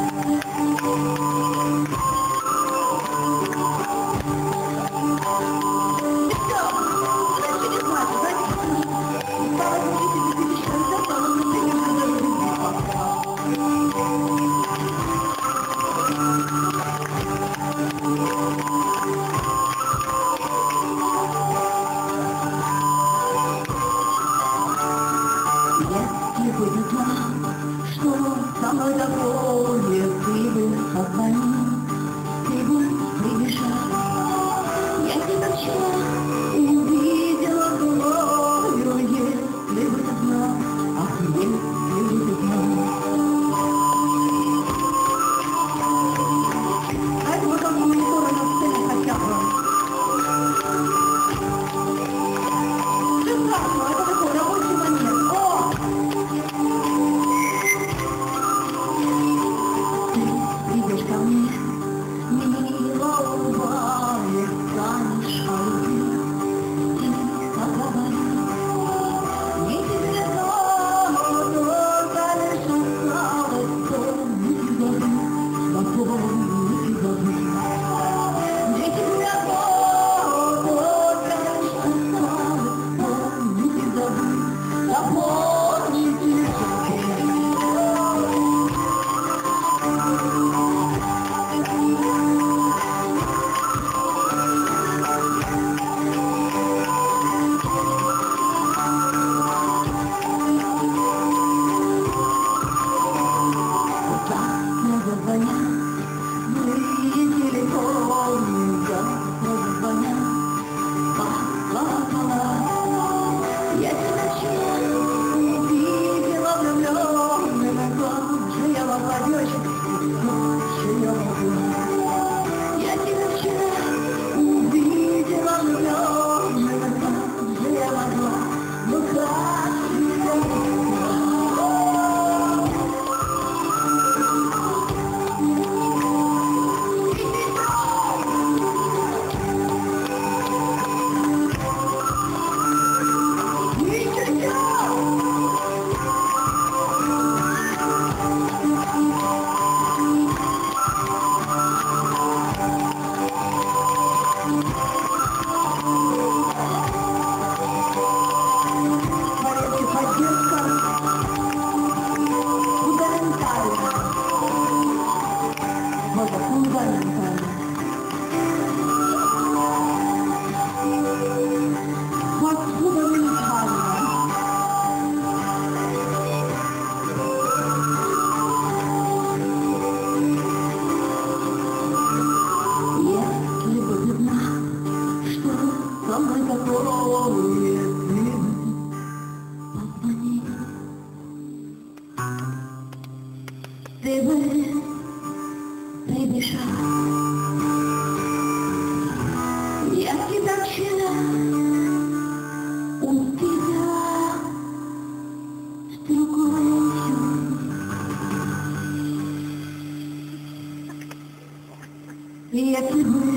Если бы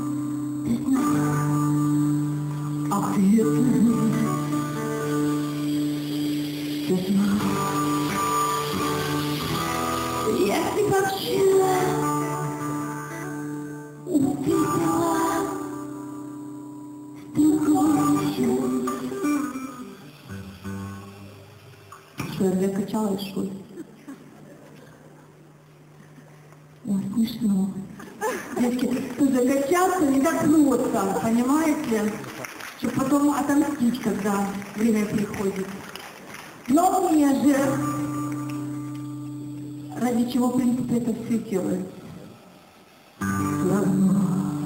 ты знал, ах, если бы ты знал, если бы вчера увидела другую. Что, я закачалась, что ли? Ой, смешно. Девки, тут закачаться не так просто, понимаете? Чтобы потом отомстить, когда время приходит. Но мне же, ради чего, в принципе, это все делается. Все равно.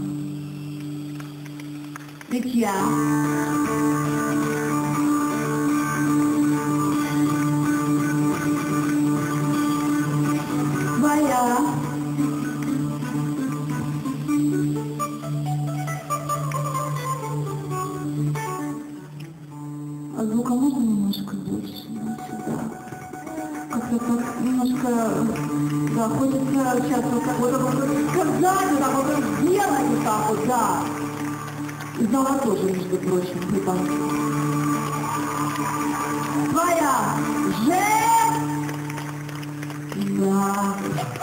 Ведь я твоя. А звука можно немножко больше? Да, сюда. Как-то так немножко, да, хочется сейчас вот так вот сказать, вот так вот сделать, вот так вот, да. И зала тоже, между прочим, прибавить. Твоя же... Да.